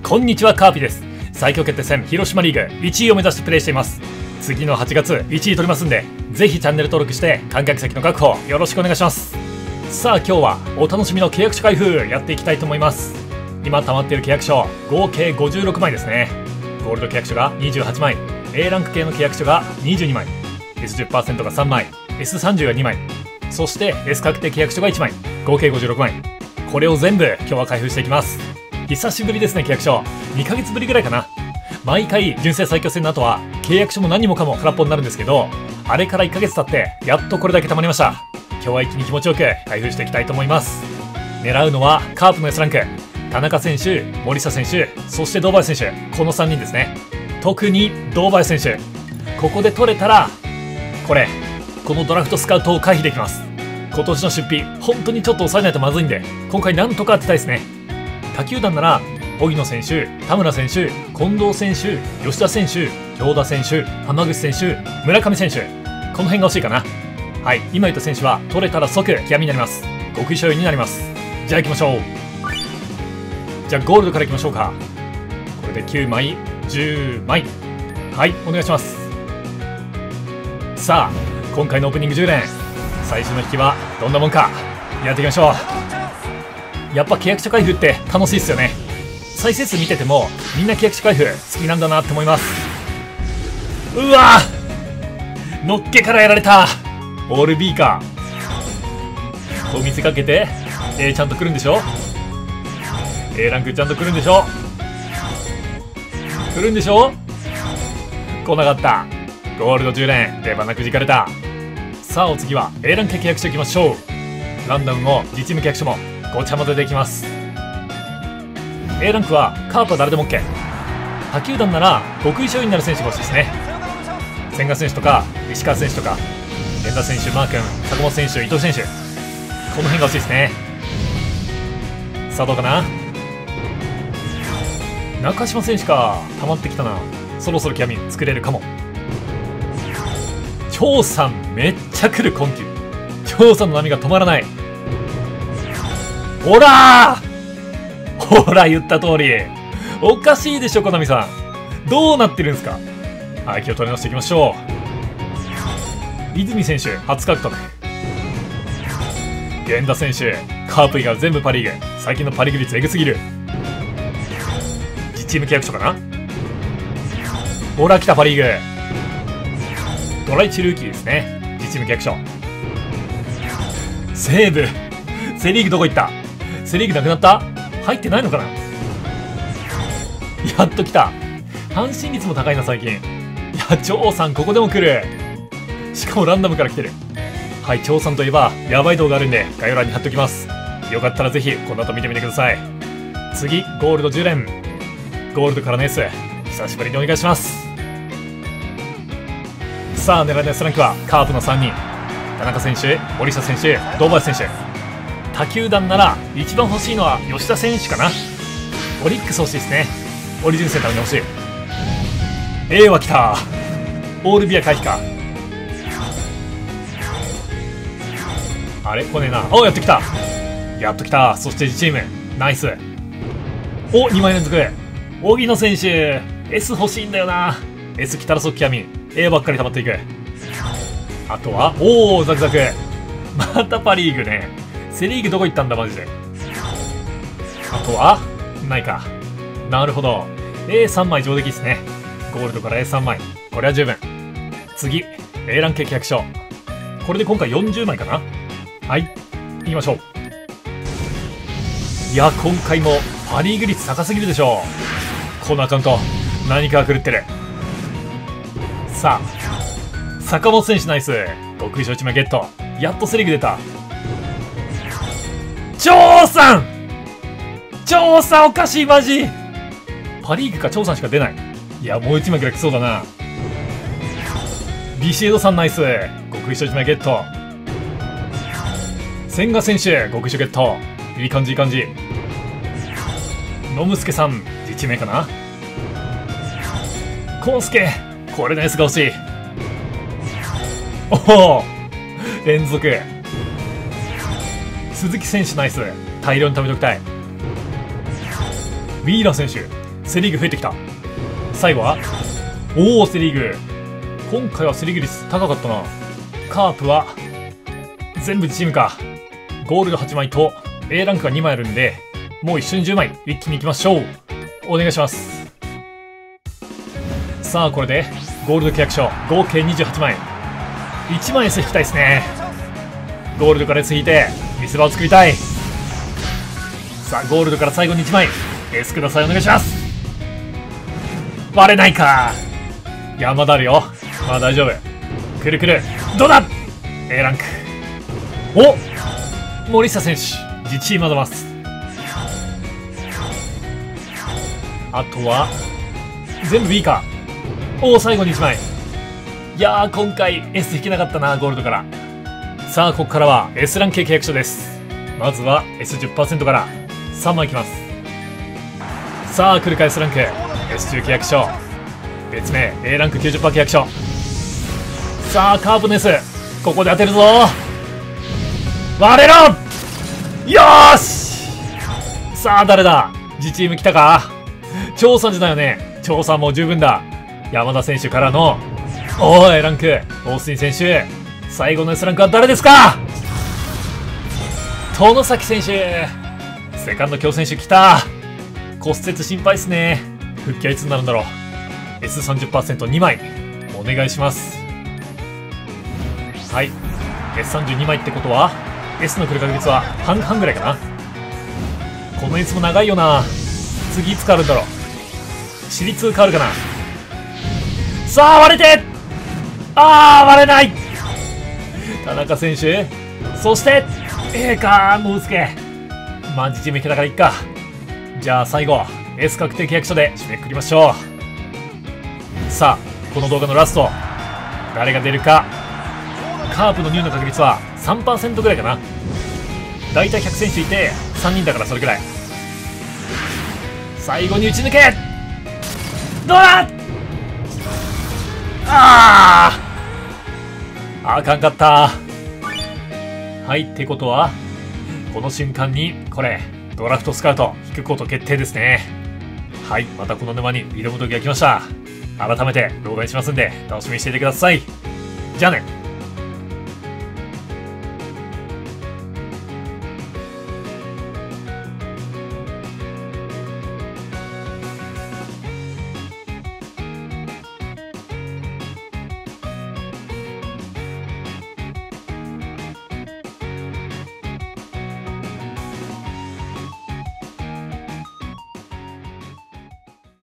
こんにちは、カーピです。最強決定戦広島リーグ1位を目指してプレイしています。次の8月1位取りますんで、ぜひチャンネル登録して観客席の確保よろしくお願いします。さあ今日はお楽しみの契約書開封やっていきたいと思います。今溜まっている契約書合計56枚ですね。ゴールド契約書が28枚、 A ランク系の契約書が22枚、 S10% が3枚、 S30 が2枚、そして S 確定契約書が1枚、合計56枚。これを全部今日は開封していきます。久しぶりですね。契約書2ヶ月ぶりぐらいかな。毎回純正最強戦の後は契約書も何もかも空っぽになるんですけど、あれから1ヶ月経ってやっとこれだけ溜まりました。今日は一気に気持ちよく開封していきたいと思います。狙うのはカープの S ランク、田中選手、森下選手、そして堂林選手、この3人ですね。特に堂林選手、ここで取れたらこのドラフトスカウトを回避できます。今年の出費本当にちょっと抑えないとまずいんで、今回なんとか当てたいですね。他球団なら荻野選手、田村選手、近藤選手、吉田選手、京田選手、浜口選手、村上選手、この辺が欲しいかな。はい、今言った選手は取れたら即極みになります。極意所有になります。じゃあ行きましょう。じゃあゴールドからいきましょうか。これで9枚10枚、はい、お願いします。さあ今回のオープニング10連最初の引きはどんなもんかやっていきましょう。やっぱ契約書開封って楽しいっすよね。再生数見ててもみんな契約書開封好きなんだなって思います。うわー、のっけからやられた。オール B かと見せかけて A ちゃんと来るんでしょ。 A ランクちゃんと来るんでしょ。来るんでしょ。来なかった。ゴールド10連出花くじかれた。さあお次は A ランク契約書いきましょう。ランダムも実務契約書もごちゃ混ぜでいきます。 A ランクはカープは誰でも OK。 他球団なら極意所有になる選手が欲しいですね。千賀選手とか石川選手とか源田選手、マー君、坂本選手、伊藤選手、この辺が欲しいですね。さあどうかな。中島選手か、溜まってきたな。そろそろ極み作れるかも。張さんめっちゃ来る。今季張さんの波が止まらない。ほらー、ほら言った通り。おかしいでしょコナミさん、どうなってるんですか。はい、気を取り直していきましょう。泉選手初獲得、源田選手、カープ以外は全部パ・リーグ。最近のパ・リーグ率エグすぎる。実チーム契約書かな。ほら来たパ・リーグ。ドラ1ルーキーですね。実チーム契約書。西武、セ・リーグどこ行った。セ・リーグなくなった。入ってないのかな。やっと来た。阪神率も高いな最近。いや張さんここでも来る。しかもランダムから来てる。はい、張さんといえばやばい動画あるんで概要欄に貼っておきます。よかったらぜひこの後見てみてください。次ゴールド10連、ゴールドからの S 久しぶりにお願いします。さあ狙いの S ランクはカープの3人、田中選手、森下選手、堂林選手。他球団なら一番欲しいのは吉田選手かな。オリックス欲しいですね。オリジンセンターに欲しい。 A は来た。オールビア回避か。あれ来ねえな。お、やってきた。やっときた。そして自チームナイス。お、2枚連続。荻野選手 S 欲しいんだよな。 S 来たら即極み。 A ばっかり溜まっていく。あとはおおザクザク、またパ・リーグね。セ・リーグどこ行ったんだマジで。あとはないか。なるほど。 A3 枚上出来ですね。ゴールドから A3 枚、これは十分。次 A ランク契約書、これで今回40枚かな。はい、行きましょう。いや今回もパ・リーグ率高すぎるでしょう。このアカウント何かが狂ってる。さあ坂本選手ナイス。極意所1枚ゲット。やっとセ・リーグ出た。張さん、張さんおかしいマジ。パ・リーグか張さんしか出ない。いやもう1枚ぐらい来そうだな。ビシエドさんナイス。極意所1枚ゲット。千賀選手極意所ゲット。いい感じいい感じ。野村助さん実名かな。コンスケ、これの S が欲しい。おお連続。鈴木選手ナイス。大量に貯めておきたい。ウィーラー選手セリーグ増えてきた。最後はおお、セリーグ。今回はセリーグ率高かったな。カープは全部チームか。ゴールド8枚と A ランクが2枚あるんで、もう一緒に10枚一気にいきましょう。お願いします。さあこれでゴールド契約書合計28枚。1枚 S 引きたいですね。ゴールドから S 引いて見せ場を作りたい。さあゴールドから最後に1枚 S ください。お願いします。割れないか。山田あるよ。まあ大丈夫。くるくるどうだ。 A ランク。お、森下選手自チームアドバンス。あとは全部 B か。おお、最後に1枚。いやー今回 S 引けなかったな、ゴールドから。さあここからは S ランク契約書です。まずは S10% から3枚いきます。さあ来るか S ランク S10 契約書。別名 A ランク 90% 契約書。さあカープの S、 ここで当てるぞ。割れろ。よーし。さあ誰だ。自チーム来たか。張さんじゃないよね。張さんも十分だ。山田選手からのおー A ランクオースティン選手。最後の S ランクは誰ですか。外崎選手。セカンド強選手来た。骨折心配っすね。復帰はいつになるんだろう。 S30%2 枚お願いします。はい、 S32 枚ってことは S の来る確率は半々ぐらいかな。この S も長いよな。次いつ変わるんだろう。私立変わるかな。さあ割れて、割れない。田中選手、そしてノウスケ。まあ自チーム引けたからいっか。じゃあ最後 S 確定契約書で締めくくりましょう。さあこの動画のラスト誰が出るか。カープのニューの確率は 3% ぐらいかな。だいたい100選手いて3人だからそれくらい。最後に打ち抜け。どうだ。あかんかった。はい、ってことはこの瞬間にこれドラフトスカウト引くこと決定ですね。はい、またこの沼に挑む時が来ました。改めて動画にしますんで楽しみにしていてください。じゃあね。